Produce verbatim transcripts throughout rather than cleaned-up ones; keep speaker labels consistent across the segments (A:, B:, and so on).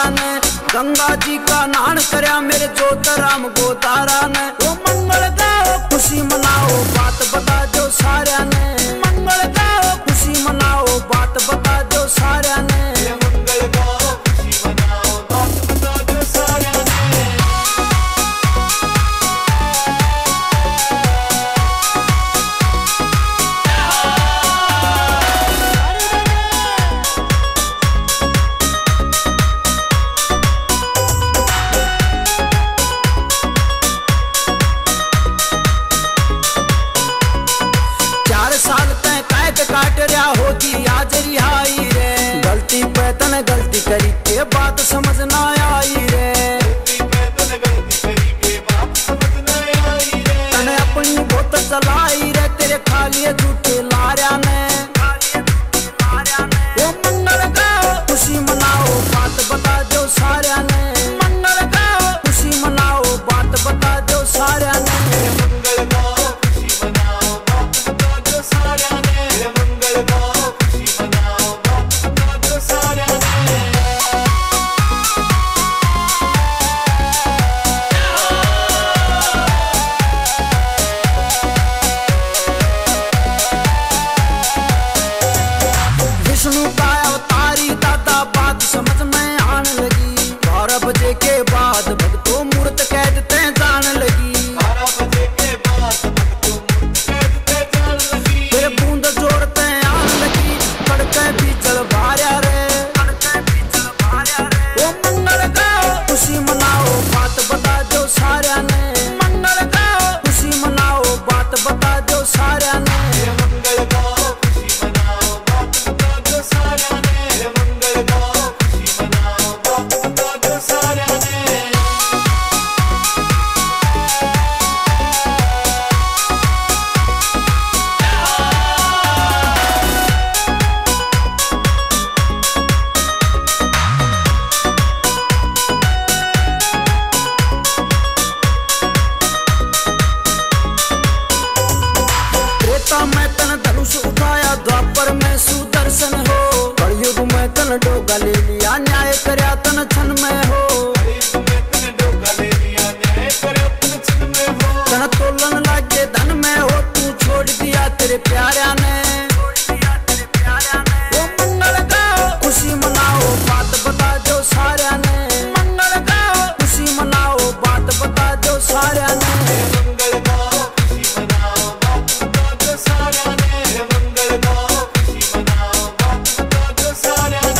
A: ने। गंगा जी का नान करया मेरे ज्योतराम गोतारा ने। वो मंगल गाओ खुशी मनाओ बात बता दो सारा ने। मंगल गाओ खुशी मनाओ बात बता दो सारा ने।
B: मंगल गाओ खुशी मनाओ बात बता दो सारा ने।
A: साल तय कैद काट रहा होगी आज रिहाई रे। गलती पे तने गलती करी के बात समझ ना आई रे। तने अपनी बोतल चलाई रे तेरे खाली झूठे लारिया ने। वो मंगल गाओ खुशी मनाओ बात बता दो सारा ने। मंगल गाओ खुशी मनाओ बात बता दो सारा ने। विष्णु का अवतारी दादा बात समझ में आने लगी। बारह बजे के बाद भक्तों मूर्त कैद तय जान लगी।
B: बारह बजे के बाद भक्तों मूर्त कैद तय जान लगी।
A: फिर बूंद जोड़ते आने लगी कड़के भी चल भार्या रे। वो मंगल गाओ खुशी मनाओ बात बता दो सारा ने। मंगल गाओ खुशी मनाओ बात बता दो सारा ने।
B: मंगल गाओ खुशी मनाओ बात बता दो सारा ने। मंगल गाओ खुशी मनाओ बात बता दो सारा ने। मैं तन धनुष उठाया द्वापर में सुदर्शन हो। कलयुग में तन डोगा ले लिया न्याय करया तन क्षण में हो। तन तोलन लागे धन में हो तू छोड़ दिया तेरे प्यारा ने। वो मंगल गाओ खुशी मनाओ बात बता दो सारा ने। मंगल गाओ खुशी मनाओ बात बता दो सारा ने। मंगल गाओ खुशी मनाओ बात बता दो सारा ने। मंगल गाओ खुशी मनाओ बात बता दो सारा ने।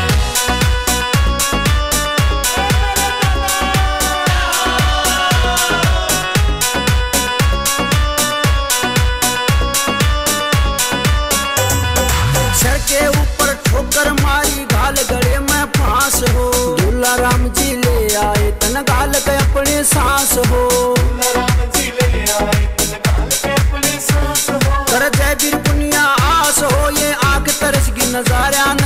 B: सर के ऊपर ठोकर मारी घाल गले में फांस हो। दूल्हा राम जी ले आए तन घाल के अपने सांस हो।
A: राम जी ले आए तन घाल के अपने सांस हो। कर जय वीर पुनिया आस हो ये आंख तरस की नजारा ने।